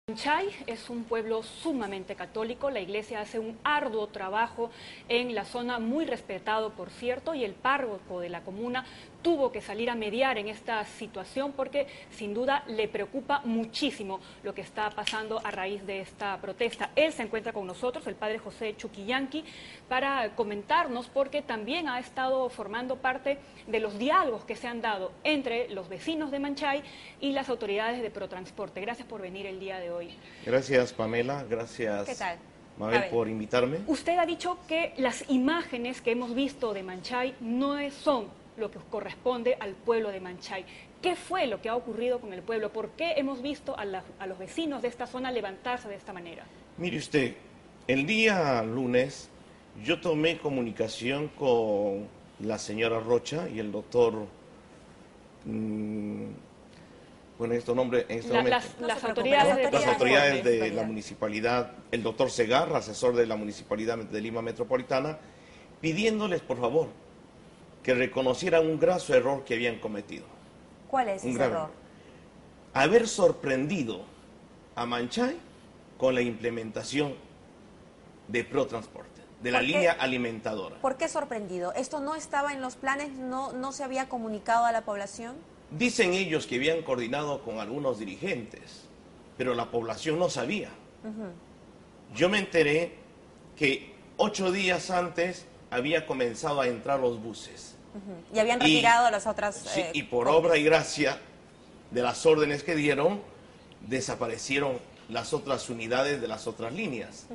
Manchay es un pueblo sumamente católico, la iglesia hace un arduo trabajo en la zona, muy respetado por cierto, y el párroco de la comuna tuvo que salir a mediar en esta situación porque sin duda le preocupa muchísimo lo que está pasando a raíz de esta protesta. Él se encuentra con nosotros, el padre José Chuquillanqui, para comentarnos porque también ha estado formando parte de los diálogos que se han dado entre los vecinos de Manchay y las autoridades de Protransporte. Gracias por venir el día de hoy. Gracias, Pamela. Gracias, ¿Qué tal? Mabel, por invitarme. Usted ha dicho que las imágenes que hemos visto de Manchay no son lo que corresponde al pueblo de Manchay. ¿Qué fue lo que ha ocurrido con el pueblo? ¿Por qué hemos visto a los vecinos de esta zona levantarse de esta manera? Mire usted, el día lunes yo tomé comunicación con la señora Rocha y el doctor... bueno, estos nombres... Las autoridades de la municipalidad, el doctor Segarra, asesor de la Municipalidad de Lima Metropolitana, pidiéndoles, por favor, que reconocieran un graso error que habían cometido. ¿Cuál es ese error? Haber sorprendido a Manchay con la implementación de Protransporte, de la línea alimentadora. ¿Por qué sorprendido? ¿Esto no estaba en los planes? ¿No se había comunicado a la población? Dicen ellos que habían coordinado con algunos dirigentes, pero la población no sabía. Yo me enteré que 8 días antes había comenzado a entrar los buses. Y habían retirado las otras... Sí, y por obra y gracia de las órdenes que dieron, desaparecieron las otras unidades de las otras líneas.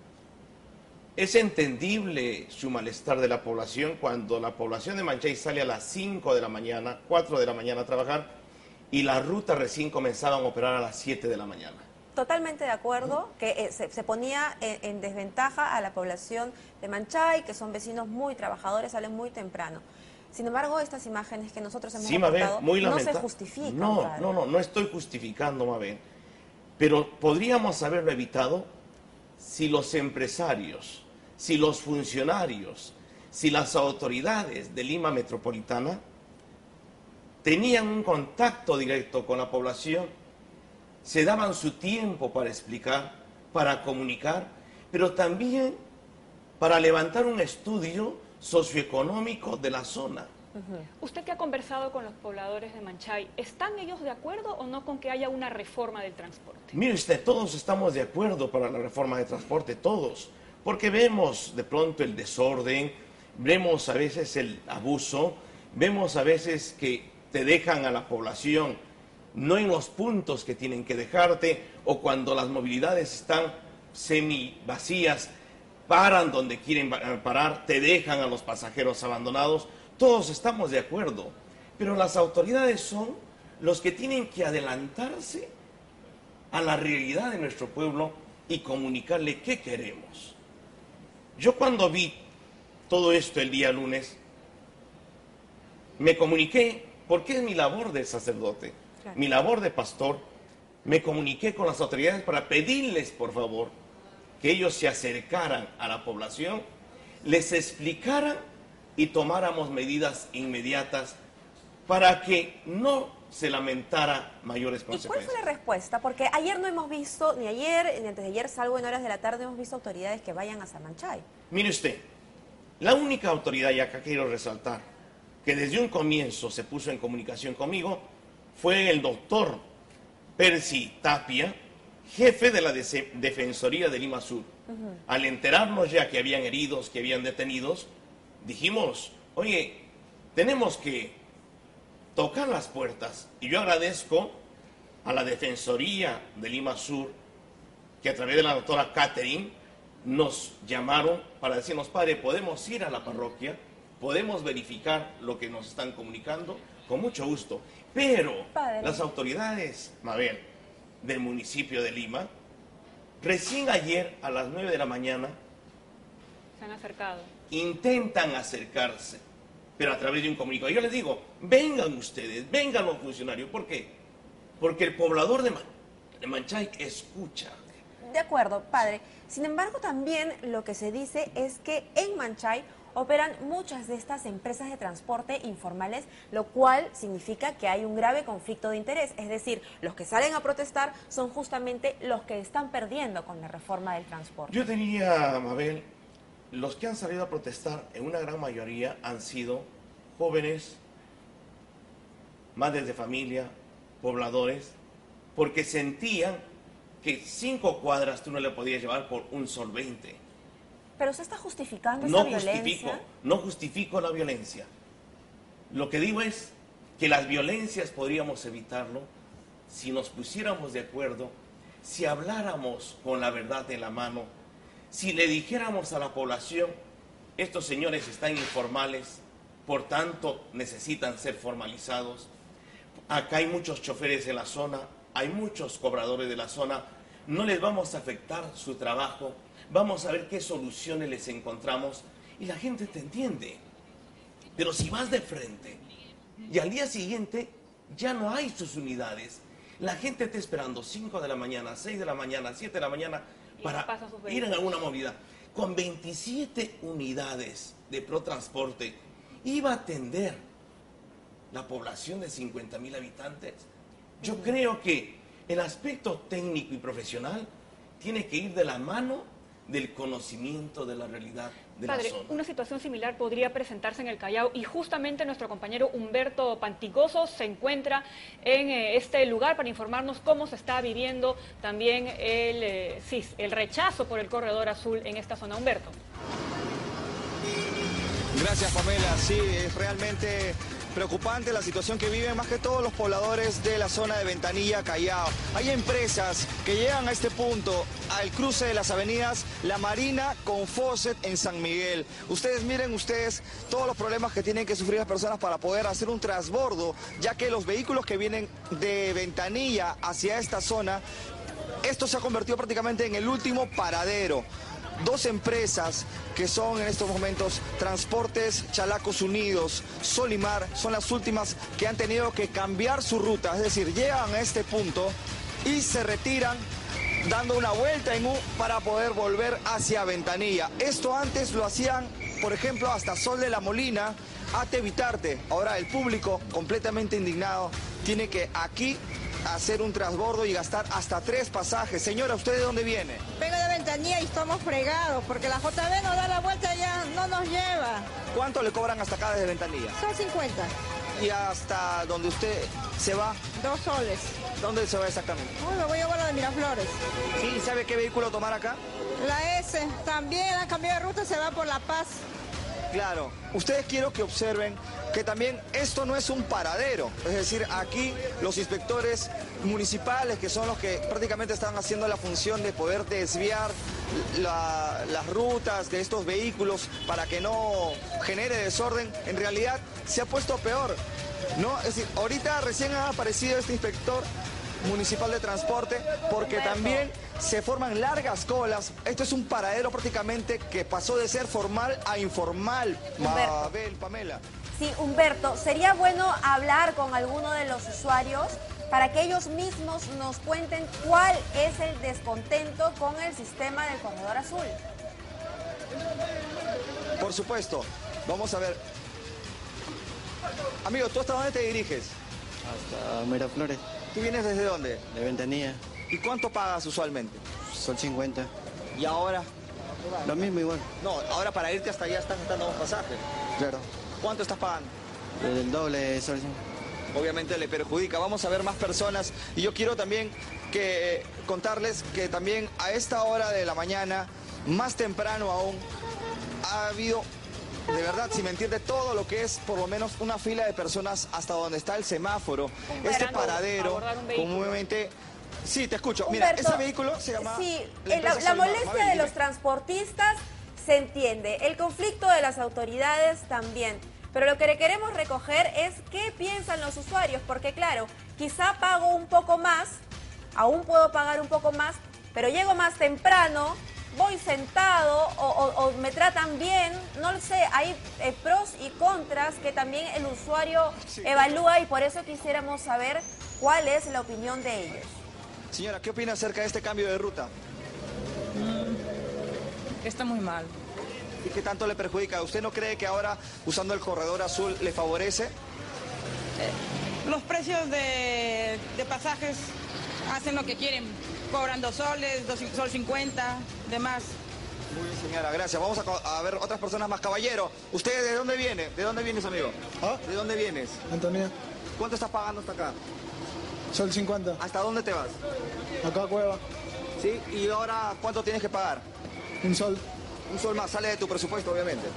Es entendible su malestar de la población cuando la población de Manchay sale a las 5 de la mañana, 4 de la mañana a trabajar, y las rutas recién comenzaban a operar a las 7 de la mañana. Totalmente de acuerdo, que se ponía en desventaja a la población de Manchay, que son vecinos muy trabajadores, salen muy temprano. Sin embargo, estas imágenes que nosotros hemos reportado no se justifican. No estoy justificando, Mabel, pero podríamos haberlo evitado si los empresarios, si los funcionarios, si las autoridades de Lima Metropolitana tenían un contacto directo con la población, se daban su tiempo para explicar, para comunicar, pero también para levantar un estudio socioeconómico de la zona. Usted que ha conversado con los pobladores de Manchay, ¿están ellos de acuerdo o no con que haya una reforma del transporte? Mire usted, todos estamos de acuerdo para la reforma de transporte, todos, porque vemos de pronto el desorden, vemos a veces el abuso, vemos a veces que te dejan a la población no en los puntos que tienen que dejarte, o cuando las movilidades están semi vacías, paran donde quieren parar, te dejan a los pasajeros abandonados. Todos estamos de acuerdo, pero las autoridades son los que tienen que adelantarse a la realidad de nuestro pueblo y comunicarle qué queremos. Yo cuando vi todo esto el día lunes, me comuniqué, porque es mi labor de sacerdote, mi labor de pastor, me comuniqué con las autoridades para pedirles, por favor, que ellos se acercaran a la población, les explicaran y tomáramos medidas inmediatas para que no se lamentara mayores consecuencias. ¿Y cuál fue la respuesta? Porque ayer no hemos visto, ni ayer, ni antes de ayer, salvo en horas de la tarde, hemos visto autoridades que vayan a Manchay. Mire usted, la única autoridad, y acá quiero resaltar, que desde un comienzo se puso en comunicación conmigo, fue el doctor Percy Tapia, jefe de la Defensoría de Lima Sur. Al enterarnos ya que habían heridos, que habían detenidos, dijimos, oye, tenemos que tocar las puertas. Y yo agradezco a la Defensoría de Lima Sur, que a través de la doctora Catherine nos llamaron para decirnos, padre, podemos ir a la parroquia, podemos verificar lo que nos están comunicando, con mucho gusto. Pero las autoridades, Mabel, del municipio de Lima, recién ayer a las 9 de la mañana se han acercado. Intentan acercarse, pero a través de un comunicado. Yo les digo, vengan ustedes, vengan los funcionarios. ¿Por qué? Porque el poblador de Manchay escucha. De acuerdo, padre. Sin embargo, también lo que se dice es que en Manchay operan muchas de estas empresas de transporte informales, lo cual significa que hay un grave conflicto de interés. Es decir, los que salen a protestar son justamente los que están perdiendo con la reforma del transporte. Yo diría, Mabel, los que han salido a protestar en una gran mayoría han sido jóvenes, madres de familia, pobladores, porque sentían que 5 cuadras tú no le podías llevar por un sol 20. Pero usted está justificando esa violencia. No justifico la violencia. Lo que digo es que las violencias podríamos evitarlo si nos pusiéramos de acuerdo, si habláramos con la verdad en la mano, si le dijéramos a la población, estos señores están informales, por tanto necesitan ser formalizados. Acá hay muchos choferes en la zona, hay muchos cobradores de la zona, no les vamos a afectar su trabajo, vamos a ver qué soluciones les encontramos y la gente te entiende. Pero si vas de frente y al día siguiente ya no hay sus unidades, la gente está esperando 5 de la mañana, 6 de la mañana, 7 de la mañana para ir en alguna movida. Con 27 unidades de Protransporte iba a atender la población de 50.000 habitantes. Yo creo que el aspecto técnico y profesional tiene que ir de la mano del conocimiento de la realidad de la zona. Una situación similar podría presentarse en el Callao y justamente nuestro compañero Humberto Pantigoso se encuentra en este lugar para informarnos cómo se está viviendo también el rechazo por el Corredor Azul en esta zona. Humberto. Gracias, Pamela. Sí, es realmente preocupante la situación que viven más que todos los pobladores de la zona de Ventanilla, Callao. Hay empresas que llegan a este punto, al cruce de las avenidas La Marina con Fawcett en San Miguel. Miren todos los problemas que tienen que sufrir las personas para poder hacer un transbordo, ya que los vehículos que vienen de Ventanilla hacia esta zona, esto se ha convertido prácticamente en el último paradero. 2 empresas que son en estos momentos Transportes Chalacos Unidos, Solimar, son las últimas que han tenido que cambiar su ruta, es decir, llegan a este punto y se retiran dando una vuelta en U para poder volver hacia Ventanilla. Esto antes lo hacían, por ejemplo, hasta Sol de la Molina, Ate Vitarte. Ahora el público, completamente indignado, tiene que aquí hacer un transbordo y gastar hasta 3 pasajes. Señora, ¿usted de dónde viene? Vengo de Ventanilla y estamos fregados porque la JB nos da la vuelta y ya no nos lleva. ¿Cuánto le cobran hasta acá desde Ventanilla? Son 50. ¿Y hasta donde usted se va? 2 soles. ¿Dónde se va exactamente? Uy, me voy a la de Miraflores. ¿Sí? ¿Sabe qué vehículo tomar acá? La S. También han cambiado de ruta, se va por La Paz. Claro. Ustedes quiero que observen que también esto no es un paradero. Es decir, aquí los inspectores municipales, que son los que prácticamente están haciendo la función de poder desviar las rutas de estos vehículos para que no genere desorden, en realidad se ha puesto peor, ¿no? Es decir, ahorita recién ha aparecido este inspector municipal de transporte porque también se forman largas colas. Esto es un paradero prácticamente que pasó de ser formal a informal. Mabel, Pamela. Sí, Humberto, sería bueno hablar con alguno de los usuarios para que ellos mismos nos cuenten cuál es el descontento con el sistema del Corredor Azul. Por supuesto. Vamos a ver. Amigo, ¿tú hasta dónde te diriges? Hasta Miraflores. ¿Tú vienes desde dónde? De Ventanilla. ¿Y cuánto pagas usualmente? Sol 50. ¿Y ahora? Lo mismo igual. No, ahora para irte hasta allá estás gastando un pasaje. Claro. ¿Cuánto estás pagando? El doble, Sol 50. Obviamente le perjudica. Vamos a ver más personas. Y yo quiero también contarles que también a esta hora de la mañana, más temprano aún, ha habido, de verdad, sin mentirte, todo lo que es por lo menos una fila de personas hasta donde está el semáforo. Este paradero, comúnmente... Sí, te escucho. Humberto, mira, ese vehículo se llama... Sí, la molestia de los transportistas se entiende. El conflicto de las autoridades también. Pero lo que queremos recoger es qué piensan los usuarios. Porque claro, quizá pago un poco más, aún puedo pagar un poco más, pero llego más temprano, voy sentado o me tratan bien, no lo sé, hay pros y contras que también el usuario evalúa y por eso quisiéramos saber cuál es la opinión de ellos. Señora, ¿qué opina acerca de este cambio de ruta? Está muy mal. ¿Y qué tanto le perjudica? ¿Usted no cree que ahora, usando el corredor azul, le favorece? Los precios de pasajes hacen lo que quieren. Cobran 2 soles, 2,50 sol, demás. Muy bien, señora, gracias. Vamos a ver otras personas más. Caballero, ¿usted de dónde viene? ¿De dónde vienes, amigo? ¿Ah? ¿De dónde vienes? Antonio. ¿Cuánto estás pagando hasta acá? Sol 50. ¿Hasta dónde te vas? Acá a Cueva. ¿Sí? ¿Y ahora cuánto tienes que pagar? Un sol. Un sol más, sale de tu presupuesto, obviamente.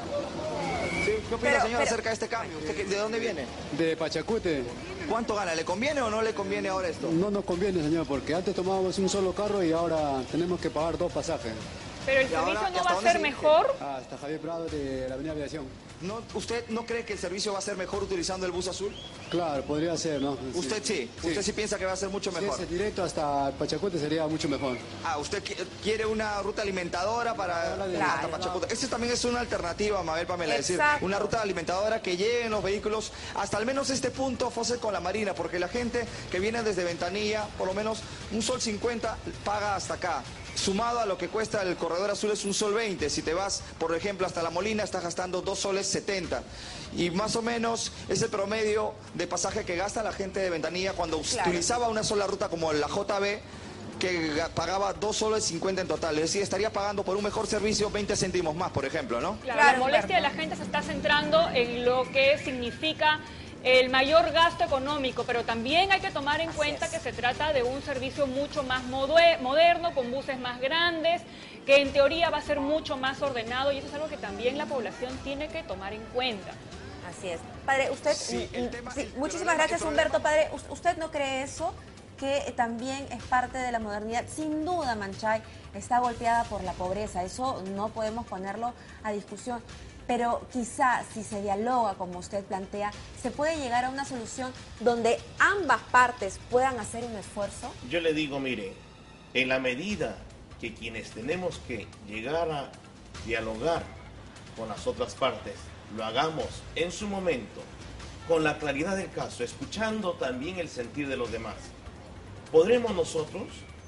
¿Sí? ¿Qué opina, señor, acerca de este cambio? ¿Usted de dónde viene? De Pachacute. ¿Cuánto gana? ¿Le conviene o no le conviene ahora esto? No nos conviene, señor, porque antes tomábamos un solo carro y ahora tenemos que pagar 2 pasajes. Pero el servicio no va a ser mejor. Hasta Javier Prado de la Avenida Aviación. No, ¿usted no cree que el servicio va a ser mejor utilizando el bus azul? Claro, podría ser, ¿no? ¿Usted sí? ¿Usted sí piensa que va a ser mucho mejor? Si es directo hasta Pachacute sería mucho mejor. Ah, ¿usted quiere una ruta alimentadora para hasta Pachacute? Esa también es una alternativa, Mabel Pamela, es decir, una ruta alimentadora que lleguen los vehículos hasta al menos este punto, Fose, con la Marina, porque la gente que viene desde Ventanilla, por lo menos un sol 50 paga hasta acá. Sumado a lo que cuesta el corredor azul es un sol 20. Si te vas, por ejemplo, hasta La Molina, estás gastando 2 soles 70. Y más o menos es el promedio de pasaje que gasta la gente de Ventanilla cuando utilizaba una sola ruta como la JB, que pagaba 2 soles 50 en total. Es decir, estaría pagando por un mejor servicio 20 céntimos más, por ejemplo, ¿no? Claro, la molestia de la gente se está centrando en lo que significa el mayor gasto económico, pero también hay que tomar en cuenta que se trata de un servicio mucho más moderno, con buses más grandes, que en teoría va a ser mucho más ordenado, y eso es algo que también la población tiene que tomar en cuenta. Así es. Padre, usted, muchísimas gracias, Humberto. Padre, ¿usted no cree eso? Que también es parte de la modernidad. Sin duda, Manchay está golpeada por la pobreza, eso no podemos ponerlo a discusión. Pero quizá si se dialoga, como usted plantea, se puede llegar a una solución donde ambas partes puedan hacer un esfuerzo. Yo le digo, mire, en la medida que quienes tenemos que llegar a dialogar con las otras partes, lo hagamos en su momento, con la claridad del caso, escuchando también el sentir de los demás, podremos nosotros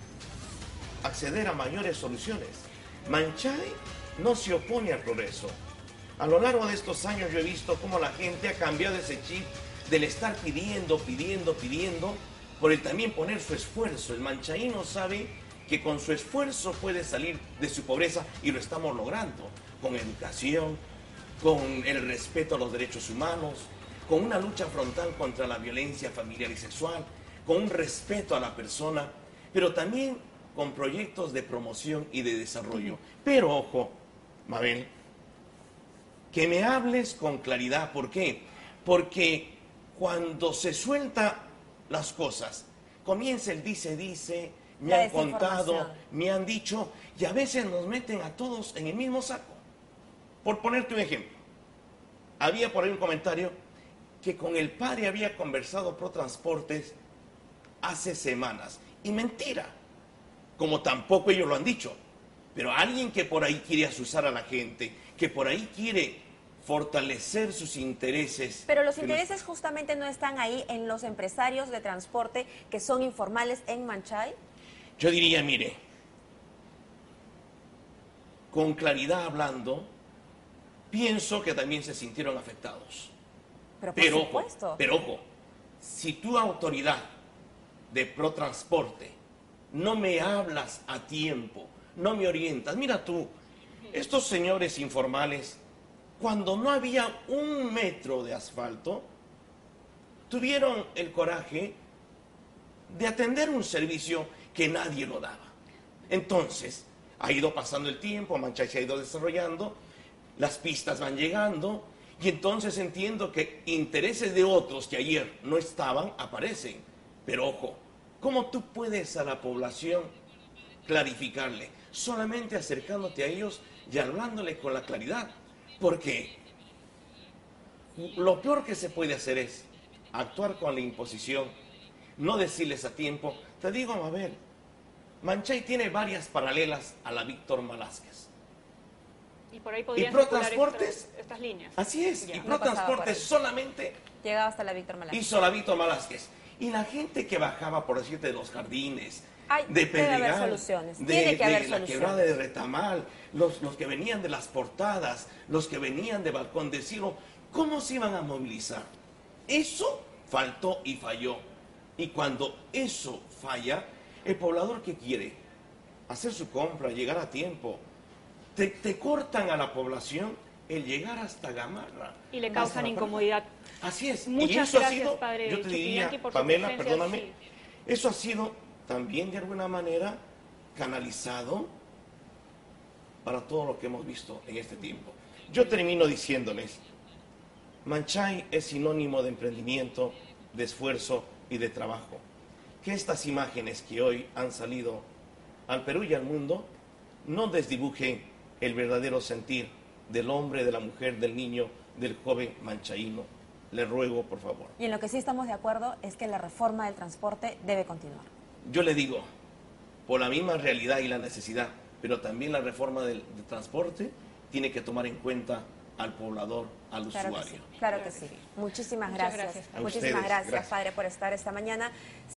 acceder a mayores soluciones. Manchay no se opone al progreso. A lo largo de estos años yo he visto cómo la gente ha cambiado ese chip del estar pidiendo, por el también poner su esfuerzo. El manchaíno sabe que con su esfuerzo puede salir de su pobreza y lo estamos logrando, con educación, con el respeto a los derechos humanos, con una lucha frontal contra la violencia familiar y sexual, con un respeto a la persona, pero también con proyectos de promoción y de desarrollo. Pero ojo, Mabel, que me hables con claridad. ¿Por qué? Porque cuando se suelta las cosas, comienza el dice, me han contado, me han dicho, y a veces nos meten a todos en el mismo saco. Por ponerte un ejemplo, había por ahí un comentario que con el padre había conversado ProTransportes hace semanas. Y mentira, como tampoco ellos lo han dicho. Pero alguien que por ahí quiere asusar a la gente, que por ahí quiere fortalecer sus intereses. Pero los intereses justamente no están ahí en los empresarios de transporte que son informales en Manchay. Yo diría, mire, con claridad hablando, pienso que también se sintieron afectados. Pero por supuesto. Pero ojo, si tu autoridad de ProTransporte no me hablas a tiempo, no me orientas. Mira tú, estos señores informales, cuando no había 1 metro de asfalto, tuvieron el coraje de atender un servicio que nadie lo daba. Entonces, ha ido pasando el tiempo, Manchay se ha ido desarrollando, las pistas van llegando, y entonces entiendo que intereses de otros que ayer no estaban, aparecen. Pero ojo, ¿cómo tú puedes a la población clarificarle? Solamente acercándote a ellos y hablándole con la claridad. Porque lo peor que se puede hacer es actuar con la imposición, no decirles a tiempo. Te digo, Mabel, Manchay tiene varias paralelas a la Víctor Velázquez. Y por ahí podrían ProTransportes, estas líneas. Así es, Ya, y no ProTransportes solamente llegaba hasta la Víctor Velázquez. hizo la Víctor Velázquez. Y la gente que bajaba, por decirte, de Los Jardines, de Pedregal, debe haber soluciones. Tiene que haber la soluciones. quebrada de Retamal, los que venían de las portadas, los que venían de Balcón de Cielo, ¿cómo se iban a movilizar? Eso faltó y falló. Y cuando eso falla, el poblador, ¿qué quiere? Hacer su compra, llegar a tiempo. Te cortan a la población el llegar hasta Gamarra. Y le causan incomodidad. Así es. Muchas y eso gracias, ha sido, padre yo te diría, Chuquillanqui, por su Pamela, presencia, perdóname, sí. eso ha sido también de alguna manera canalizado para todo lo que hemos visto en este tiempo. Yo termino diciéndoles, Manchay es sinónimo de emprendimiento, de esfuerzo y de trabajo. Que estas imágenes que hoy han salido al Perú y al mundo no desdibujen el verdadero sentir del hombre, de la mujer, del niño, del joven manchaíno. Le ruego, por favor. Y en lo que sí estamos de acuerdo es que la reforma del transporte debe continuar. Yo le digo, por la misma realidad y la necesidad, pero también la reforma del transporte tiene que tomar en cuenta al poblador, al usuario. Claro que sí. Muchísimas Muchas gracias. gracias. A Muchísimas ustedes, gracias, gracias, padre, por estar esta mañana.